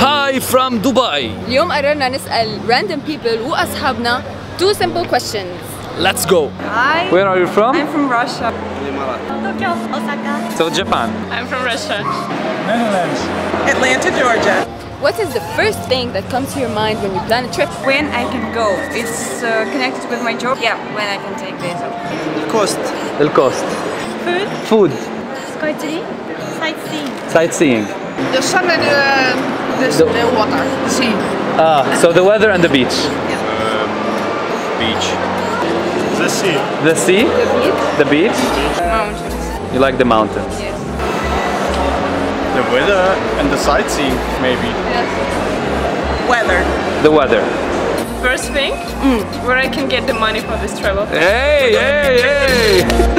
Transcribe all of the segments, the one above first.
Hi from Dubai. اليوم قررنا نسأل random people وأصحابنا 2 simple questions. Let's go. Hi. Where are you from? I'm from Russia. Tokyo, Osaka. So Japan. I'm from Russia. Netherlands. Atlanta, Georgia. What is the first thing that comes to your mind when you plan a trip? When I can go. It's connected with my job. Yeah, when I can take days off. Coast. The cost. Food. Food. Skytree. Sightseeing. Sightseeing. The sun and the water. The sea. So the weather and the beach. Beach. The sea. The sea. The beach. Mountains. You like the mountains. Yes. The weather and the sightseeing, maybe. Yes. Weather. The weather. First thing, where I can get the money for this travel. Hey hey hey.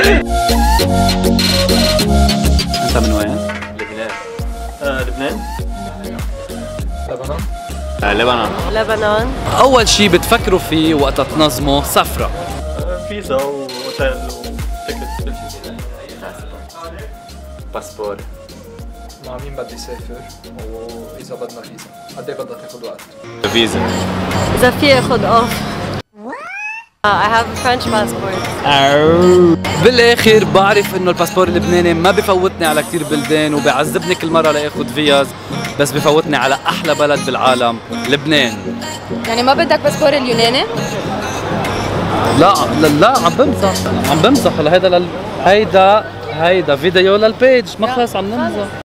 أنت من وين؟ لبنان. لبنان. لبنان. Lebanon. أول شيء بتفكروا فيه وقت تنظموا سفرة. فيزا وأوتيل وتيكت. باسبور. مع مين بدي سافر وإذا بدنا فيزا قد ايه بدها تاخذ وقت؟ فيزا. إذا في أخذ off. I have a French passport. بالاخر بعرف انه الباسبور اللبناني ما بفوتني على كثير بلدان وبيعذبني كل مره لاخذ فيز، بس بفوتني على احلى بلد بالعالم، لبنان. يعني ما بدك باسبور اليوناني؟ لا عم بمزح هلا هيدا هيدا فيديو للبيج، ما خلص عم نمزح.